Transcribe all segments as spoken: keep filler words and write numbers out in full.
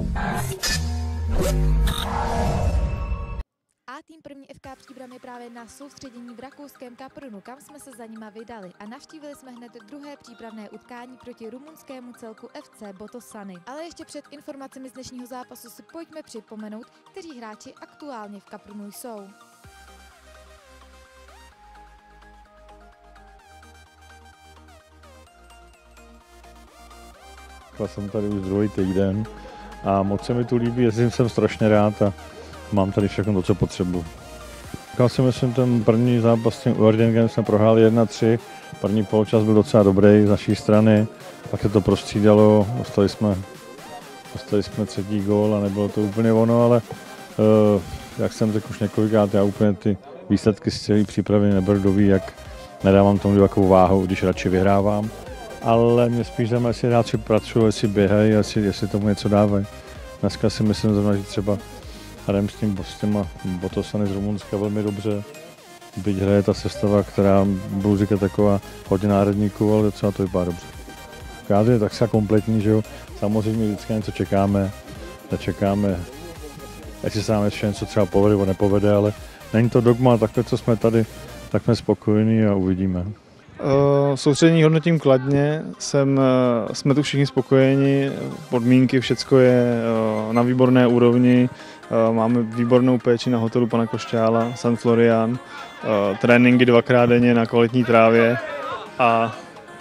A tým první F K Příbram je právě na soustředění v rakouském Kaprunu, kam jsme se za nima vydali a navštívili jsme hned druhé přípravné utkání proti rumunskému celku F C Botossany. Ale ještě před informacemi z dnešního zápasu si pojďme připomenout, kteří hráči aktuálně v Kaprunu jsou. Jsem tady už druhý týden a moc se mi tu líbí, jezdím jsem strašně rád a mám tady všechno to, co potřebuji. Já si myslím, ten první zápas s tím Uerdingen jsme prohráli jedna tři, první poločas byl docela dobrý z naší strany, pak se to prostřídalo, dostali jsme, dostali jsme třetí gól a nebylo to úplně ono, ale uh, jak jsem řekl už několikrát, já úplně ty výsledky z celé přípravy neberu do ví, jak nedávám tomu takovou váhu, když radši vyhrávám. Ale mě spíš zajímá, jestli hráči pracují, jestli běhají, jestli, jestli tomu něco dávají. Dneska si myslím zrovna, že třeba hrajeme s tím s těma Botossany z Rumunska velmi dobře. Byť hraje ta sestava, která budu říkat taková hodně národníků, ale docela to vypadá dobře. Kádr je tak kompletní, že jo. Samozřejmě vždycky něco čekáme, nečekáme, jestli se nám ještě něco třeba povede nebo nepovede, ale není to dogma, takhle, co jsme tady, tak jsme spokojení a uvidíme. Uh, soustředění hodnotím kladně, jsem, uh, jsme tu všichni spokojeni, podmínky, všecko je uh, na výborné úrovni, uh, máme výbornou péči na hotelu pana Košťála, San Florian, uh, tréninky dvakrát denně na kvalitní trávě a,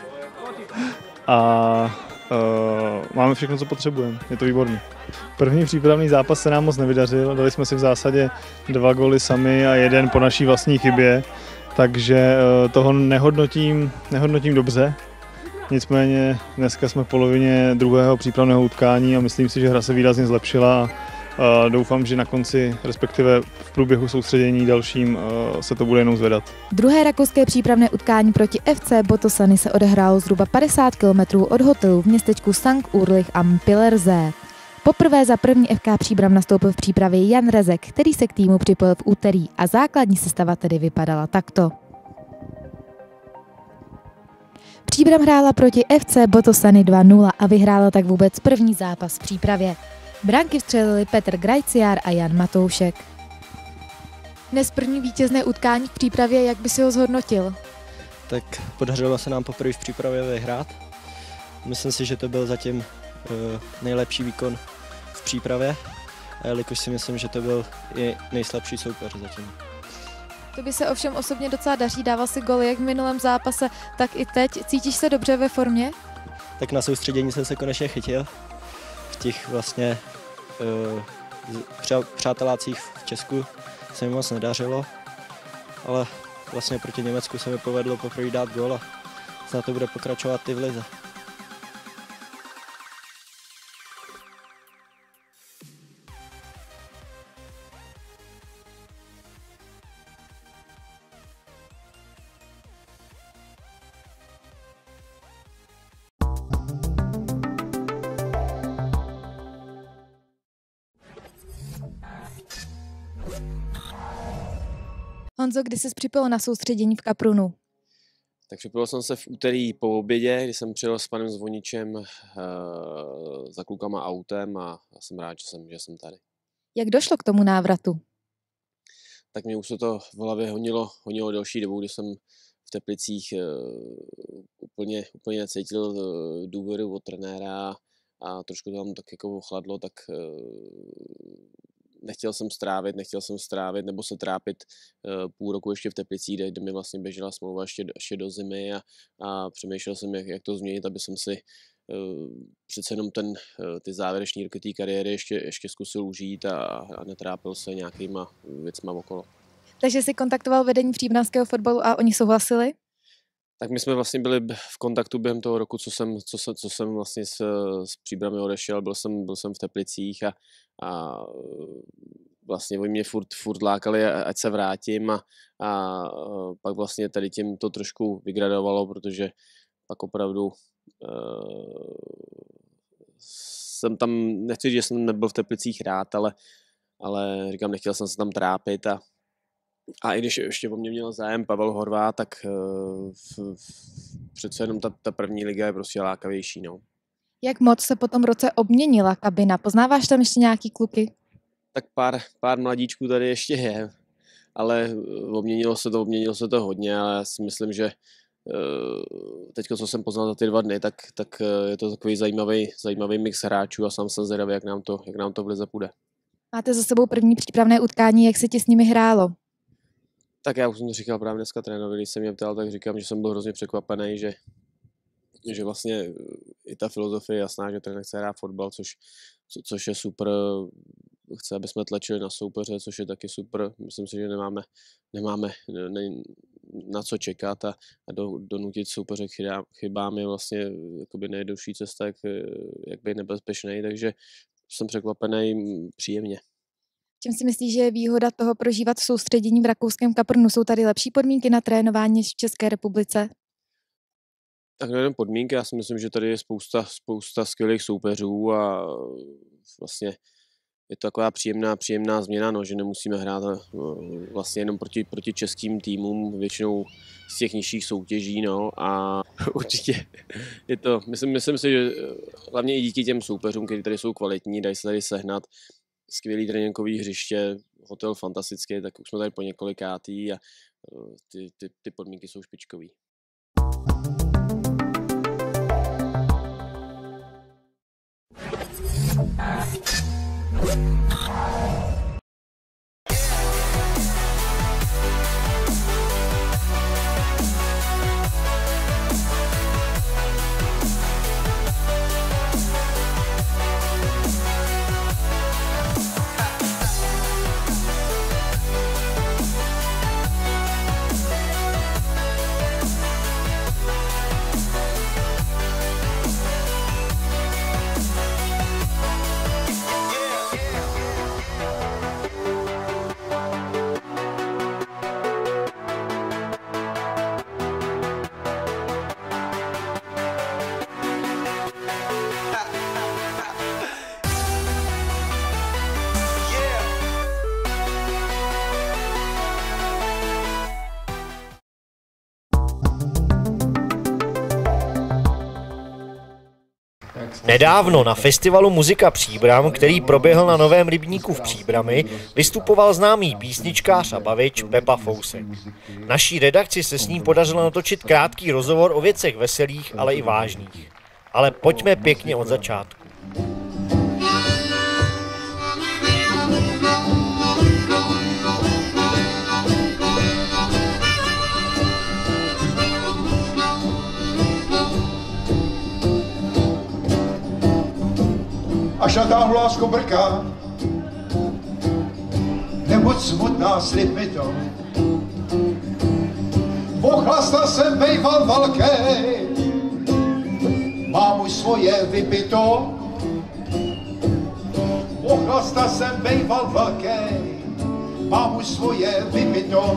a uh, máme všechno, co potřebujeme, je to výborné. První přípravný zápas se nám moc nevydařil, dali jsme si v zásadě dva góly sami a jeden po naší vlastní chybě. Takže toho nehodnotím, nehodnotím dobře. Nicméně dneska jsme v polovině druhého přípravného utkání a myslím si, že hra se výrazně zlepšila a doufám, že na konci, respektive v průběhu soustředění dalším, se to bude jenom zvedat. Druhé rakouské přípravné utkání proti F C Botossany se odehrálo zhruba padesát kilometrů od hotelu v městečku Sankt Ulrich am Pilersee. Poprvé za první F K Příbram nastoupil v přípravě Jan Rezek, který se k týmu připojil v úterý a základní sestava tedy vypadala takto. Příbram hrála proti F C Botossany dva nula a vyhrála tak vůbec první zápas v přípravě. Branky vstřelili Petr Grajciár a Jan Matoušek. Dnes první vítězné utkání v přípravě, jak by si ho zhodnotil? Tak podařilo se nám poprvé v přípravě vyhrát. Myslím si, že to byl zatím uh, nejlepší výkon v přípravě, a jelikož si myslím, že to byl i nejslabší soupeř zatím. To by se ovšem osobně docela daří, dával si goly jak v minulém zápase, tak i teď. Cítíš se dobře ve formě? Tak na soustředění jsem se konečně chytil. V těch vlastně uh, přátelácích v Česku se mi moc nedařilo, ale vlastně proti Německu se mi povedlo poprvé dát gól a snad to bude pokračovat i v lize. Honzo, kdy jsi připojil na soustředění v Kaprunu? Tak připojil jsem se v úterý po obědě, kdy jsem přijel s panem Zvoničem uh, za klukama autem a já jsem rád, že jsem, že jsem tady. Jak došlo k tomu návratu? Tak mě už se to v hlavě honilo, honilo delší dobu, kdy jsem v Teplicích uh, úplně, úplně necítil uh, důvěru od trenéra a trošku to tam tak jako ochladlo, tak uh, nechtěl jsem strávit, nechtěl jsem strávit nebo se trápit uh, půl roku ještě v Teplicích, kde, kde mi vlastně běžela smlouva ještě, ještě do zimy a, a přemýšlel jsem, jak, jak to změnit, aby jsem si uh, přece jenom ten, uh, ty závěrečné roky té kariéry ještě, ještě zkusil užít a, a netrápil se nějakýma věcma okolo. Takže jsi kontaktoval vedení příbramského fotbalu a oni souhlasili? Tak my jsme vlastně byli v kontaktu během toho roku, co jsem, co jsem, co jsem vlastně s, s Příbrami odešel, byl jsem, byl jsem v Teplicích a, a vlastně oni mě furt, furt lákali, ať se vrátím a, a pak vlastně tady tím to trošku vygradovalo, protože pak opravdu uh, jsem tam, nechci říct, že jsem nebyl v Teplicích rád, ale, ale říkám, nechtěl jsem se tam trápit a A i když ještě o mě měl zájem Pavel Horvát, tak uh, v, v, přece jenom ta, ta první liga je prostě lákavější. No. Jak moc se po tom roce obměnila kabina? Poznáváš tam ještě nějaký kluky? Tak pár, pár mladíčků tady ještě je, ale obměnilo se to, obměnilo se to hodně, ale já si myslím, že teď, co jsem poznal za ty dva dny, tak, tak je to takový zajímavý, zajímavý mix hráčů a sám jsem zvědavý, jak nám to, jak nám to v lize půjde. Máte za sebou první přípravné utkání, jak se ti s nimi hrálo? Tak já už jsem to říkal právě dneska trénovi, když jsem mě ptal, tak říkám, že jsem byl hrozně překvapený, že, že vlastně i ta filozofie je jasná, že trenér chce hrát fotbal, což, co, což je super, chce, aby jsme tlačili na soupeře, což je taky super. Myslím si, že nemáme, nemáme ne, na co čekat a, a do, donutit soupeře k chybám je vlastně jakoby nejjednodušší cesta, jak, jak být nebezpečný, takže jsem překvapený příjemně. Čím si myslíš, že je výhoda toho prožívat soustředění v rakouském Kaprunu? Jsou tady lepší podmínky na trénování v České republice? Tak nejen podmínky, já si myslím, že tady je spousta, spousta skvělých soupeřů a vlastně je to taková příjemná, příjemná změna, no, že nemusíme hrát vlastně jenom proti, proti českým týmům, většinou z těch nižších soutěží, no, a určitě je to, myslím, myslím si, že hlavně i díky těm soupeřům, kteří tady jsou kvalitní, dají se tady sehnat skvělý tréninkový hřiště, hotel fantastický, tak už jsme tady po několikátý a ty, ty, ty podmínky jsou špičkový. Nedávno na festivalu Muzika Příbram, který proběhl na Novém rybníku v Příbrami, vystupoval známý písničkář a bavič Pepa Fousek. Naší redakci se s ním podařilo natočit krátký rozhovor o věcech veselých, ale i vážných. Ale pojďme pěkně od začátku. Až natáhnu lásko brká, nebuď smutná, slib mi to. Pochlasta jsem bejval velký, mám už svoje vypito. Pochlasta jsem bejval velký, mám už svoje vypito.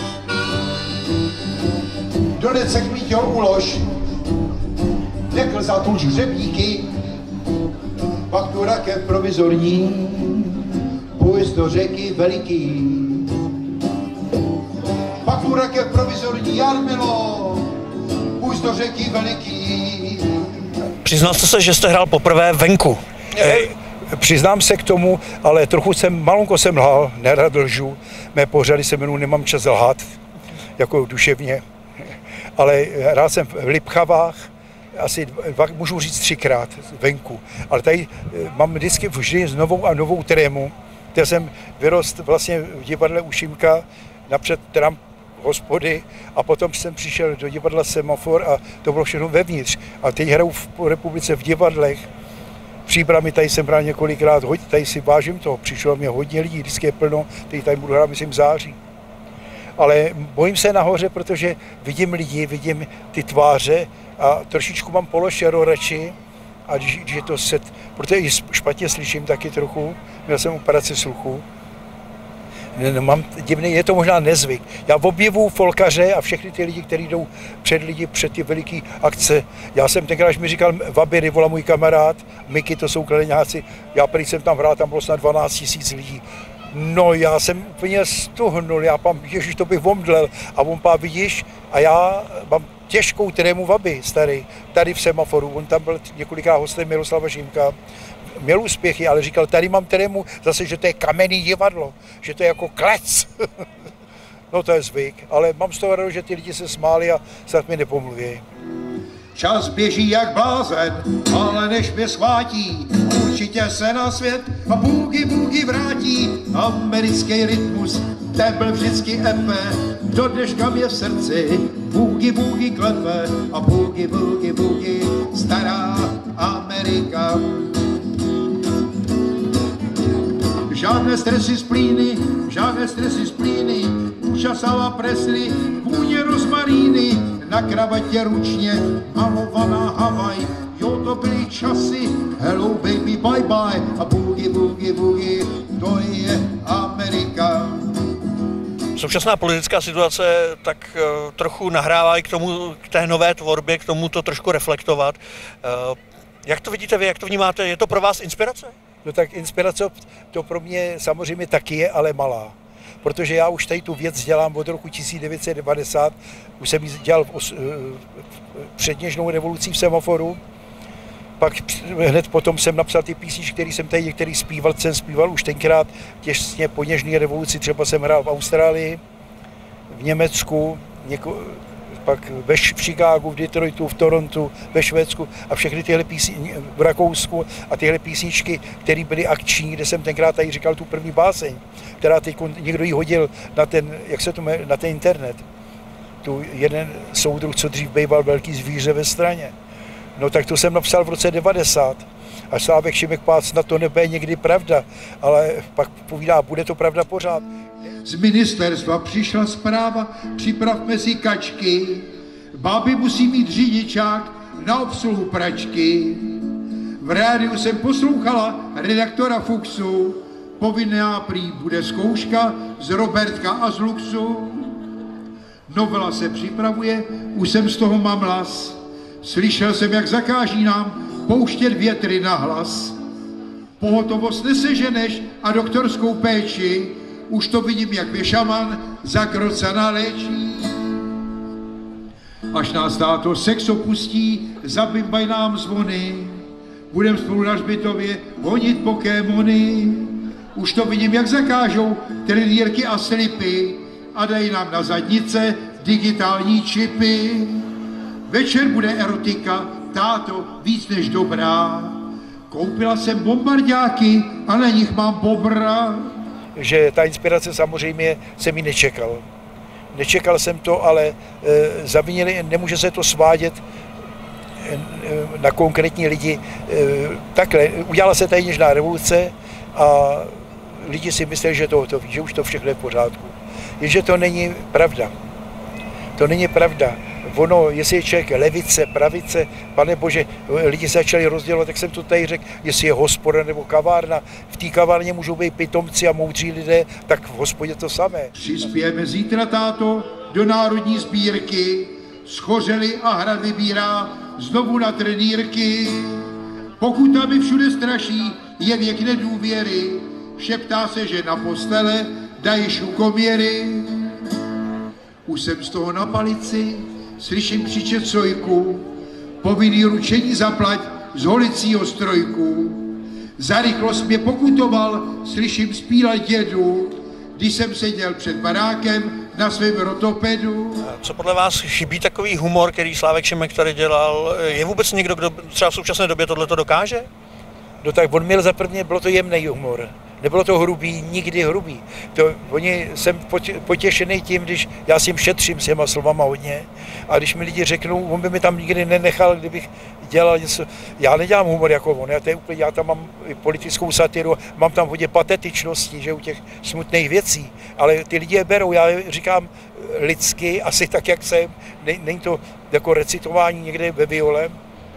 Do decek mi tě ulož, nekl za tu hřebíky. Faktura ke provizorní, půjď do řeky veliký. Faktura ke provizorní, Jarmilo, půjď do řeky veliký. Přiznal jste se, že jste hrál poprvé venku. E, přiznám se k tomu, ale trochu jsem, malonko jsem lhal, nerad lžu. Mé pořady se jmenují Nemám čas lhát, jako duševně. Ale hrál jsem v Lipchavách, asi dva, můžu říct třikrát venku, ale tady mám vždycky vždy novou a novou trému, kde jsem vyrost vlastně v divadle u Šimka, napřed Trump hospody a potom jsem přišel do divadla Semafor a to bylo všechno vevnitř. A teď hraju v republice v divadlech, v Příbrami tady jsem hrál několikrát, tady si vážím toho, přišlo mě hodně lidí, vždycky je plno, teď tady budu hrát, myslím, v září. Ale bojím se nahoře, protože vidím lidi, vidím ty tváře, a trošičku mám pološero radši, a když, když je to set, protože špatně slyším taky trochu, měl jsem operaci sluchu, mám divný, je to možná nezvyk. Já objevuju folkaře a všechny ty lidi, kteří jdou před lidi, před ty veliké akce. Já jsem tenkrát, když mi říkal Vabiry, volá můj kamarád, Miky, to jsou kladeňáci, já prý jsem tam hrál, tam bylo snad dvanáct tisíc lidí. No já jsem úplně stuhnul, já pám, ježiš, to bych omdlel. A on pá, vidíš, a já mám těžkou trému vaby, starý, tady v Semaforu. On tam byl několikrát hostem Miroslava Šimka. Měl úspěchy, ale říkal, tady mám trému zase, že to je kamenný divadlo, že to je jako klec. No to je zvyk, ale mám z toho radost, že ty lidi se smáli a snad mi nepomluví. Čas běží jak blázen, ale než mě schvátí, určitě se na svět a boogie boogie vrátí. Americký rytmus, ten byl vždycky epe, do dneška mě v srdci boogie boogie klepe a boogie boogie boogie stará Amerika. Žádné stresy z plíny, žádné stresy z plíny, úžasala Presley, vůně rozmaríny, na kravatě ručně malovaná Havaj. Jo, to byly časy, hello baby, bye bye, a boogie, boogie, boogie, to je Amerika. Současná politická situace tak uh, trochu nahrává i k tomu, k té nové tvorbě, k tomu to trošku reflektovat. Uh, jak to vidíte vy, jak to vnímáte? Je to pro vás inspirace? No tak inspirace to pro mě samozřejmě taky je, ale malá. Protože já už tady tu věc dělám od roku tisíc devět set devadesát, už jsem ji dělal v os, před Něžnou revolucí v Semaforu, pak hned potom jsem napsal ty písničky, které jsem tady některý zpíval, jsem zpíval už tenkrát těsně po Něžné revoluci, třeba jsem hrál v Austrálii, v Německu, něko, pak ve, v Chicagu, v Detroitu, v Torontu, ve Švédsku a všechny tyhle písničky v Rakousku a tyhle písničky, které byly akční, kde jsem tenkrát tady říkal tu první báseň, která teď někdo ji hodil na ten, jak se to jmenuje, na ten internet. Tu jeden soudruh, co dřív býval velký zvíře ve straně. No tak to jsem napsal v roce devadesát. A Slávek Šimek Pác, na to nebude někdy pravda, ale pak povídá, bude to pravda pořád. Z ministerstva přišla zpráva, připravme si kačky, báby musí mít řidičák na obsluhu pračky. V rádiu jsem poslouchala redaktora Fuchsu, povinná prý bude zkouška z Robertka a z Luxu. Novela se připravuje, už jsem z toho mám las. Slyšel jsem, jak zakáží nám pouštět větry na hlas. Pohotovost neseženeš a doktorskou péči, už to vidím, jak mě šaman za krocana léčí. Až nás táto sex opustí, zabimbaj nám zvony, budem spolu na hřbitově honit pokémony. Už to vidím, jak zakážou trenýrky a slipy a dají nám na zadnice digitální čipy. Večer bude erotika, táto, víc než dobrá. Koupila jsem bombardáky a na nich mám bobra. Že ta inspirace samozřejmě jsem ji nečekal. Nečekal jsem to, ale e, zavinili, nemůže se to svádět e, na konkrétní lidi. E, takhle, udělala se tady Něžná revoluce a lidi si mysleli, že to, to ví, že už to všechno je v pořádku. Jenže to není pravda. To není pravda. Ono, jestli je člověk levice, pravice, pane bože, lidi se začali rozdělovat, tak jsem to tady řekl, jestli je hospoda nebo kavárna. V té kavárně můžou být pitomci a moudří lidé, tak v hospodě to samé. Přispějeme zítra, táto, do národní sbírky, schořeli a hrad vybírá znovu na trenýrky. Pokud tam mi všude straší, je věk nedůvěry, šeptá se, že na postele dají šukoměry. Už jsem z toho na palici, slyším křičet sojku, povinný ručení zaplať z holicího strojku. Za rychlost mě pokutoval, slyším zpívat dědu, když jsem seděl před barákem na svém rotopedu. Co podle vás chybí takový humor, který Slávek Šimek tady dělal? Je vůbec někdo, kdo třeba v současné době tohleto dokáže? No tak on měl za prvně, bylo to jemný humor. Nebylo to hrubý, nikdy hrubý. To, oni, jsem potěšený tím, když já si jim šetřím s těma slovama hodně a když mi lidi řeknou, on by mi tam nikdy nenechal, kdybych dělal něco. Já nedělám humor jako on, já, to je úplně, já tam mám politickou satiru, mám tam hodně patetičnosti, že u těch smutných věcí, ale ty lidi je berou, já říkám lidsky, asi tak, jak jsem, ne, není to jako recitování někde ve viole.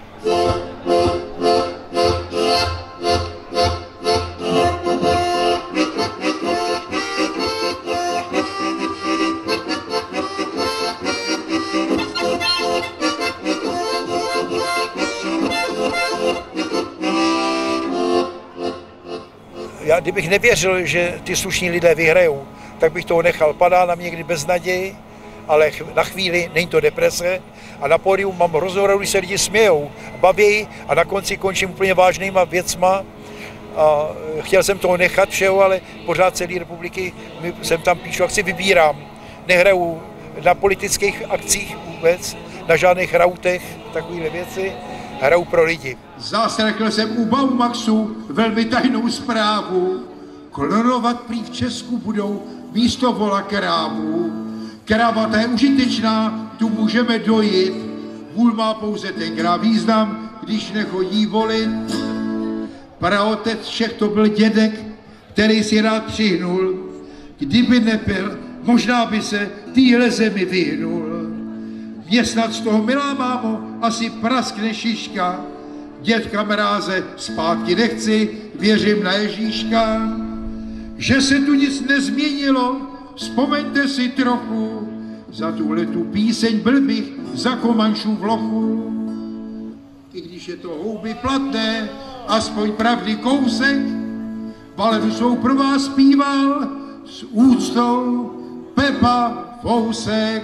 Já kdybych nevěřil, že ty slušní lidé vyhrajou, tak bych toho nechal. Padá na mě někdy beznaděj ale na chvíli není to deprese a na pódiu mám rozhovor, když se lidi smějou, baví a na konci končím úplně vážnýma věcma. A chtěl jsem toho nechat všeho, ale pořád celé republiky jsem tam píšu, akci vybírám. Nehraju na politických akcích vůbec, na žádných rautech, takovéhle věci, hraju pro lidi. Zaslechl jsem u Baumaxu velmi tajnou zprávu. Klonovat prý v Česku budou místo vola krávů. Kráva ta je užitečná, tu můžeme dojit. Vůl má pouze tenkrát význam, když nechodí volit. Praotec všech to byl dědek, který si rád přihnul. Kdyby nepil, možná by se téhle zemi vyhnul. Mě snad z toho, milá mámo, asi praskne šiška. Dětka Mráze zpátky nechci, věřím na Ježíška. Že se tu nic nezměnilo, vzpomeňte si trochu. Za tuhletu píseň byl bych za Komančů v lochu. I když je to houby platné, aspoň pravdy kousek, baledu svou pro vás zpíval s úctou Pepa Fousek.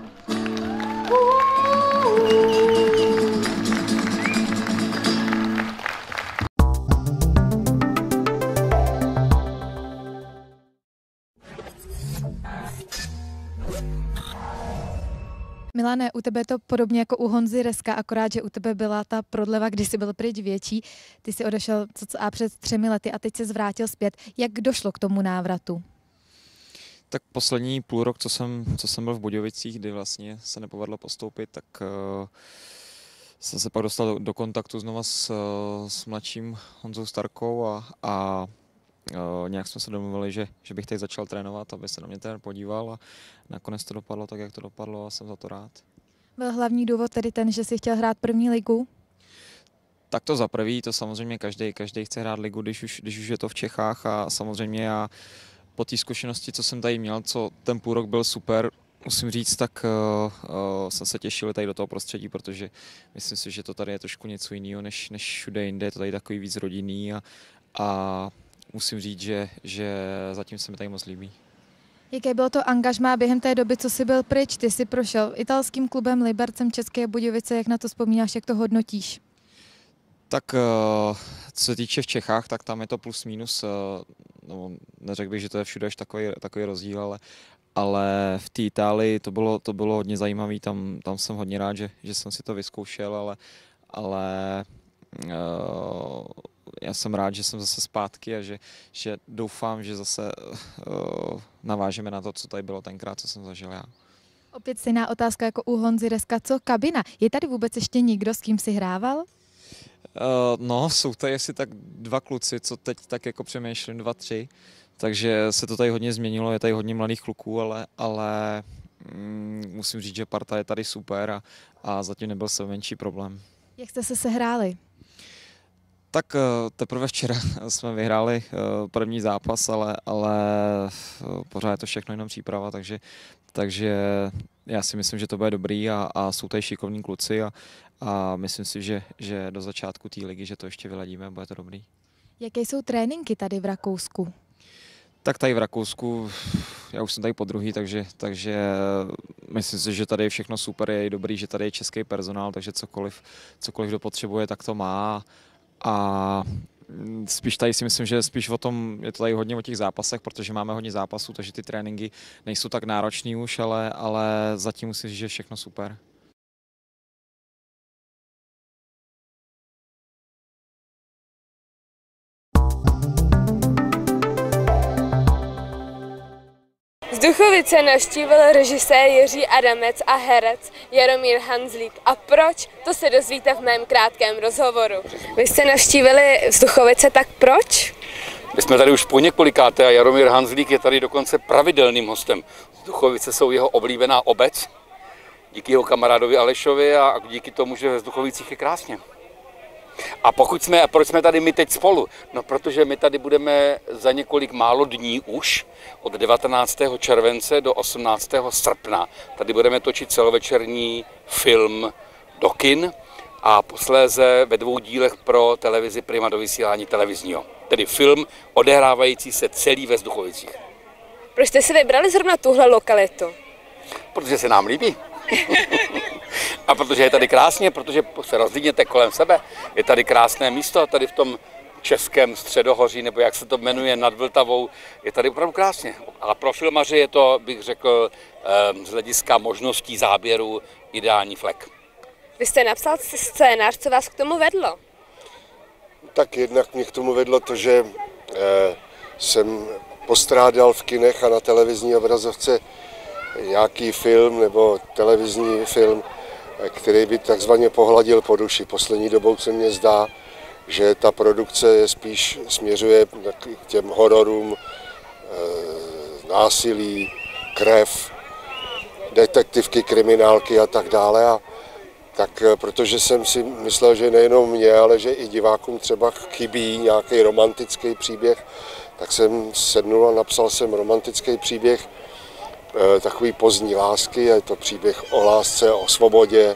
Milane, u tebe je to podobně jako u Honzy Reska, akorát, že u tebe byla ta prodleva, kdy jsi byl pryč větší. Ty jsi odešel cca před třemi lety a teď se zvrátil zpět. Jak došlo k tomu návratu? Tak poslední půl rok, co jsem, co jsem byl v Budějovicích, kdy vlastně se nepovedlo postoupit, tak uh, jsem se pak dostal do, do kontaktu znova s, s mladším Honzou Starkou a, a uh, nějak jsme se domluvili, že, že bych teď začal trénovat, aby se na mě ten podíval a nakonec to dopadlo tak, jak to dopadlo a jsem za to rád. Byl hlavní důvod tedy ten, že jsi chtěl hrát první ligu? Tak to za prvý, to samozřejmě každý, každý chce hrát ligu, když už, když už je to v Čechách a samozřejmě já po té zkušenosti, co jsem tady měl, co ten půl rok byl super, musím říct, tak uh, uh, jsem se těšil tady do toho prostředí, protože myslím si, že to tady je trošku něco jiného, než, než všude jinde, je to tady takový víc rodinný a, a musím říct, že, že zatím se mi tady moc líbí. Jaké bylo to angažmá během té doby, co jsi byl pryč? Ty jsi prošel italským klubem, Libercem, České Budějovice, jak na to vzpomínáš, jak to hodnotíš? Tak co se týče v Čechách, tak tam je to plus minus, no, neřekl bych, že to je všude až takový, takový rozdíl, ale, ale v té Itálii to bylo, to bylo hodně zajímavé, tam, tam jsem hodně rád, že, že jsem si to vyzkoušel, ale, ale uh, já jsem rád, že jsem zase zpátky a že, že doufám, že zase uh, navážeme na to, co tady bylo tenkrát, co jsem zažil já. Opět stejná otázka jako u Honzy Reska, co kabina? Je tady vůbec ještě někdo, s kým jsi hrával? Uh, no, jsou tady asi tak dva kluci, co teď tak jako přemýšlím, dva, tři, takže se to tady hodně změnilo, je tady hodně mladých kluků, ale, ale mm, musím říct, že parta je tady super a, a zatím nebyl se menší problém. Jak jste se sehráli? Tak uh, teprve včera jsme vyhráli uh, první zápas, ale, ale uh, pořád je to všechno jenom příprava, takže, takže já si myslím, že to bude dobrý a, a jsou tady šikovní kluci a, a myslím si, že, že do začátku té ligy, že to ještě vyladíme a bude to dobrý. Jaké jsou tréninky tady v Rakousku? Tak tady v Rakousku, já už jsem tady po druhý, takže, takže myslím si, že tady je všechno super, je dobrý, že tady je český personál, takže cokoliv, cokoliv kdo potřebuje, tak to má. A spíš tady si myslím, že spíš o tom, je to tady hodně o těch zápasech, protože máme hodně zápasů, takže ty tréninky nejsou tak náročný už, ale, ale zatím musím říct, že je všechno super. Vzduchovice navštívil režisér Jiří Adamec a herec Jaromír Hanzlík. A proč? To se dozvíte v mém krátkém rozhovoru. Vy jste navštívili Vzduchovice, tak proč? My jsme tady už po několikáté a Jaromír Hanzlík je tady dokonce pravidelným hostem. Vzduchovice jsou jeho oblíbená obec, díky jeho kamarádovi Alešovi a díky tomu, že ve Vzduchovicích je krásně. A pokud jsme, a proč jsme tady my teď spolu? No protože my tady budeme za několik málo dní už, od devatenáctého července do osmnáctého srpna. Tady budeme točit celovečerní film do kin a posléze ve dvou dílech pro televizi Prima do vysílání televizního. Tedy film odehrávající se celý ve Vzduchovicích. Proč jste si vybrali zrovna tuhle lokalitu? protože se nám líbí. A protože je tady krásně, protože se rozlídněte kolem sebe, je tady krásné místo, tady v tom Českém středohoří, nebo jak se to jmenuje, nad Vltavou, je tady opravdu krásně. A pro filmaře je to, bych řekl, z hlediska možností záběru ideální flek. Vy jste napsal scénář, co vás k tomu vedlo? Tak jednak mě k tomu vedlo to, že eh, jsem postrádal v kinech a na televizní obrazovce nějaký film nebo televizní film, který by takzvaně pohladil po duši. Poslední dobou se mně zdá, že ta produkce je spíš směřuje k těm hororům, e, násilí, krev, detektivky, kriminálky a tak dále. A tak protože jsem si myslel, že nejenom mě, ale že i divákům třeba chybí nějaký romantický příběh, tak jsem sednul a napsal jsem romantický příběh e, takový pozdní lásky, je to příběh o lásce, o svobodě.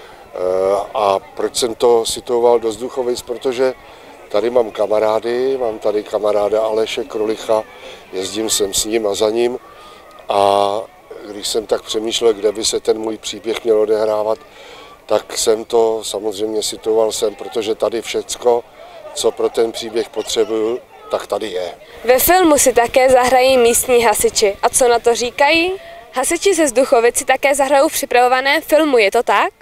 A proč jsem to situoval do Zduchovic? Protože tady mám kamarády, mám tady kamaráda Aleše Krulicha, jezdím sem s ním a za ním a když jsem tak přemýšlel, kde by se ten můj příběh měl odehrávat, tak jsem to samozřejmě situoval sem, protože tady všecko, co pro ten příběh potřebuju, tak tady je. Ve filmu si také zahrají místní hasiči. A co na to říkají? Hasiči ze Zduchovic si také zahrajou v připravovaném filmu, je to tak?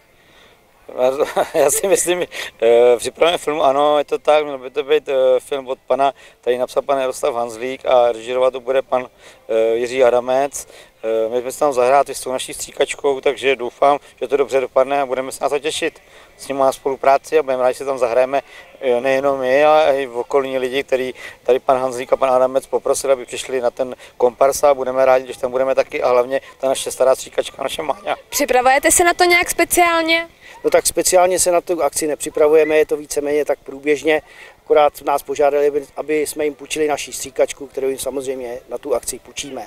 Já si myslím, v připraveném filmu ano, je to tak, měl by to být film od pana, tady napsal pan Jaroslav Hanzlík a režírovat to bude pan Jiří Adamec. My jsme se tam zahrát s tou naší stříkačkou, takže doufám, že to dobře dopadne a budeme se na to těšit s nimi na spolupráci a budeme rádi, že se tam zahrajeme nejenom my, ale i v okolní lidi, který tady pan Hanzlík a pan Adamec poprosili, aby přišli na ten kompars a budeme rádi, že tam budeme taky a hlavně ta naše stará stříkačka, naše Máňa. Připravujete se na to nějak speciálně? No tak speciálně se na tu akci nepřipravujeme, je to víceméně tak průběžně, akorát nás požádali, aby jsme jim půjčili naši stříkačku, kterou jim samozřejmě na tu akci půjčíme.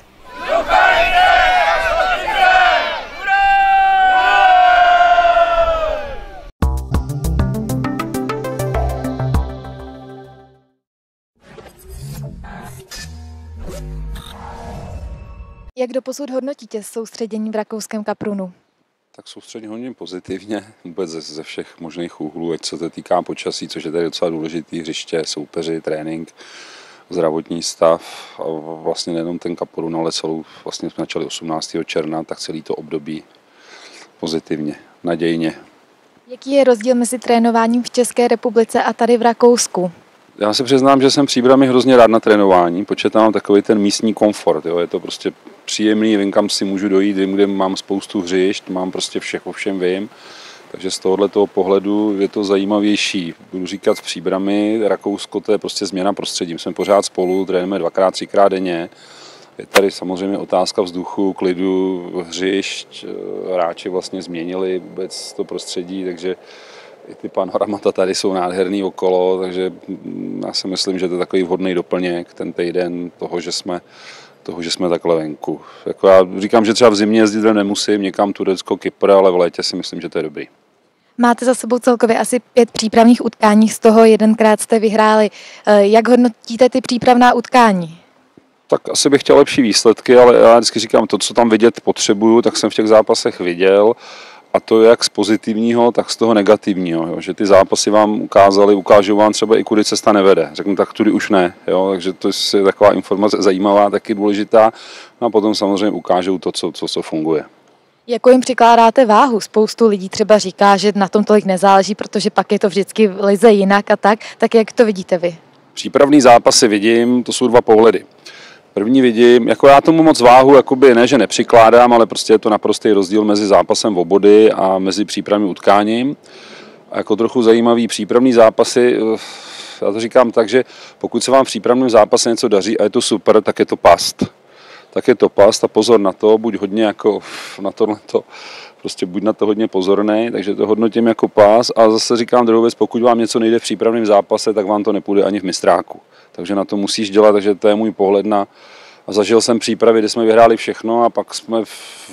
Jak doposud hodnotíte soustředění v rakouském Kaprunu? Tak soustředně hodně pozitivně, vůbec ze, ze všech možných úhlů, ať se to týká počasí, což je tady docela důležitý, hřiště, soupeři, trénink, zdravotní stav a vlastně nejenom ten Kaprun, ale celou, vlastně jsme začali osmnáctého června, tak celý to období pozitivně, nadějně. Jaký je rozdíl mezi trénováním v České republice a tady v Rakousku? Já se přiznám, že jsem Příbrami hrozně rád na trénování, protože tam mám takový ten místní komfort, jo? Je to prostě příjemný, vím, kam si můžu dojít, vím, kde mám spoustu hřišť, mám prostě všech, o všem vím, takže z tohoto pohledu je to zajímavější. Budu říkat v Příbrami, Rakousko, to je prostě změna prostředí, jsme pořád spolu, trénujeme dvakrát, třikrát denně, je tady samozřejmě otázka vzduchu, klidu, hřišť, hráči vlastně změnili vůbec to prostředí, takže i ty panoramata tady jsou nádherný okolo, takže já si myslím, že to je takový vhodný doplněk ten týden toho, že jsme, toho, že jsme takhle venku. Jako já říkám, že třeba v zimě jezdit nemusím, někam Turecko, Kypr, ale v létě si myslím, že to je dobrý. Máte za sebou celkově asi pět přípravných utkání, z toho jedenkrát jste vyhráli. Jak hodnotíte ty přípravná utkání? Tak asi bych chtěl lepší výsledky, ale já vždycky říkám, to, co tam vidět potřebuju, tak jsem v těch zápasech viděl. A to jak z pozitivního, tak z toho negativního, jo. Že ty zápasy vám ukázaly, ukážou vám třeba i kudy cesta nevede. Řeknu tak, tudy už ne, jo. Takže to je taková informace zajímavá, taky důležitá. No a potom samozřejmě ukážou to, co, co, co funguje. Jakou jim přikládáte váhu? Spoustu lidí třeba říká, že na tom tolik nezáleží, protože pak je to vždycky v lize jinak a tak. Tak jak to vidíte vy? Přípravný zápasy vidím, to jsou dva pohledy. První vidím, jako já tomu moc váhu, jakoby ne, že nepřikládám, ale prostě je to naprostý rozdíl mezi zápasem v obody a mezi přípravným utkáním. A jako trochu zajímavý přípravný zápasy, já to říkám tak, že pokud se vám v přípravném zápase něco daří a je to super, tak je to past. Tak je to past a pozor na to, buď hodně jako na tohleto, prostě buď na to hodně pozorný, takže to hodnotím jako pás a zase říkám druhou věc, pokud vám něco nejde v přípravném zápase, tak vám to nepůjde ani v mistráku. Takže na to musíš dělat, takže to je můj pohled na... A zažil jsem přípravy, kde jsme vyhráli všechno a pak jsme v,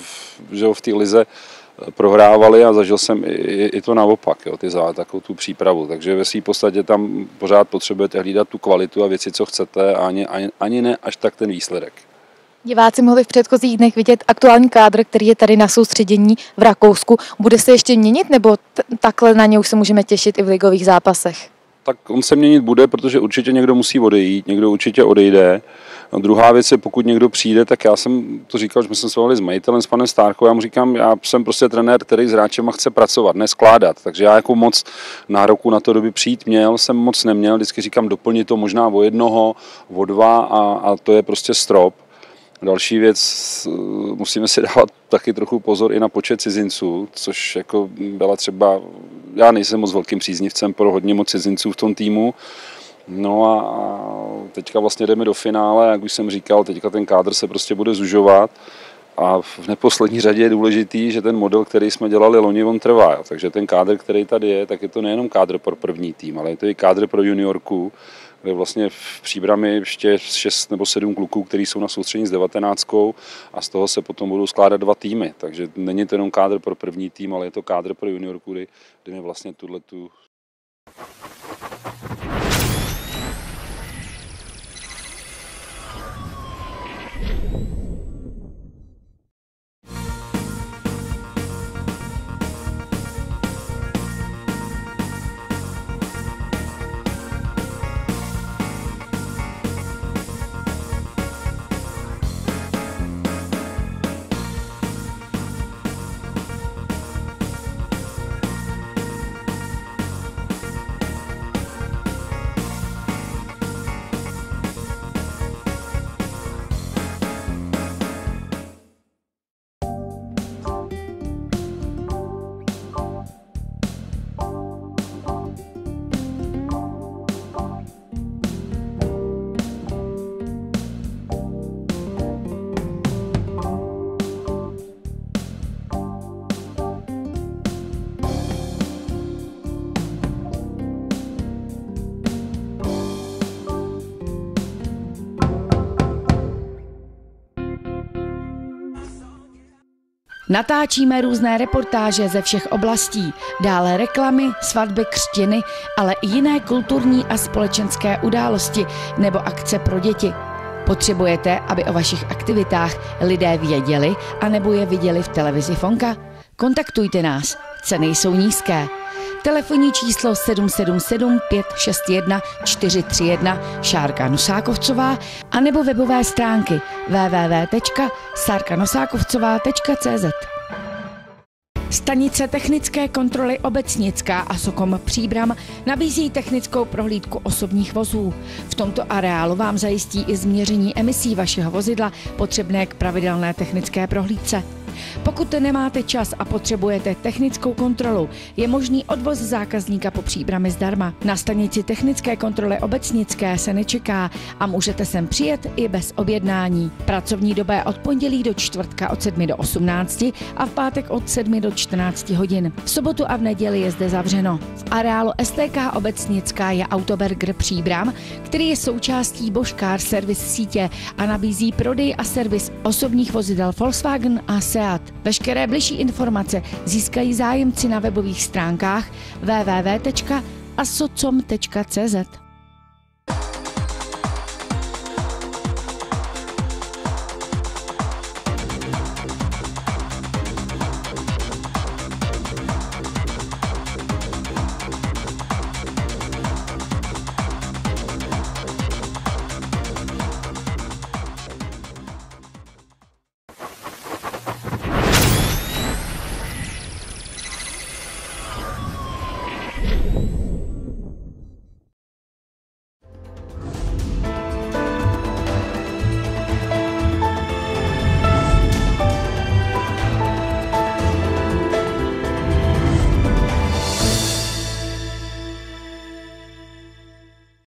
že v té lize prohrávali a zažil jsem i, i to naopak, jo, ty zá, takovou tu přípravu. Takže ve své podstatě tam pořád potřebujete hlídat tu kvalitu a věci, co chcete a ani, ani, ani ne až tak ten výsledek. Diváci mohli v předchozích dnech vidět aktuální kádr, který je tady na soustředění v Rakousku. Bude se ještě měnit, nebo t- takhle na ně už se můžeme těšit i v ligových zápasech? Tak on se měnit bude, protože určitě někdo musí odejít, někdo určitě odejde. A druhá věc je, pokud někdo přijde, tak já jsem to říkal, že jsme se svolali s majitelem, s panem Stárkou, já mu říkám, já jsem prostě trenér, který s hráčema chce pracovat, neskládat, takže já jako moc nároku na to, kdyby přijít měl, jsem moc neměl, vždycky říkám, doplnit to možná o jednoho, o dva a, a to je prostě strop. Další věc, musíme si dávat taky trochu pozor i na počet cizinců, což jako byla třeba, já nejsem moc velkým příznivcem pro hodně moc cizinců v tom týmu. No a teďka vlastně jdeme do finále, jak už jsem říkal, teďka ten kádr se prostě bude zužovat a v neposlední řadě je důležitý, že ten model, který jsme dělali loni, on trvá. Takže ten kádr, který tady je, tak je to nejenom kádr pro první tým, ale je to i kádr pro juniorku, kde vlastně v Příbrami ještě šest nebo sedm kluků, kteří jsou na soustředění s devatenáctkou a z toho se potom budou skládat dva týmy. Takže není to jenom kádr pro první tým, ale je to kádr pro juniorku, kdy, kdy my vlastně tuhletu... Natáčíme různé reportáže ze všech oblastí, dále reklamy, svatby, křtiny, ale i jiné kulturní a společenské události nebo akce pro děti. Potřebujete, aby o vašich aktivitách lidé věděli anebo je viděli v televizi Fonka? Kontaktujte nás, ceny jsou nízké. Telefonní číslo sedm sedm sedm pět šest jedna čtyři tři jedna Šárka Nosákovcová anebo webové stránky w w w tečka sárka nosákovcová tečka c z. Stanice technické kontroly Obecnická a Sokom Příbram nabízí technickou prohlídku osobních vozů. V tomto areálu vám zajistí i změření emisí vašeho vozidla potřebné k pravidelné technické prohlídce. Pokud nemáte čas a potřebujete technickou kontrolu, je možný odvoz zákazníka po Příbrami zdarma. Na stanici technické kontroly Obecnické se nečeká a můžete sem přijet i bez objednání. Pracovní doba je od pondělí do čtvrtka od sedmi do osmnácti a v pátek od sedmi do čtrnácti hodin. V sobotu a v neděli je zde zavřeno. V areálu S T K Obecnická je Autoberger Příbram, který je součástí Bosch Car Service sítě a nabízí prodej a servis osobních vozidel Volkswagen a Seat. Veškeré bližší informace získají zájemci na webových stránkách w w w tečka asocom tečka c z.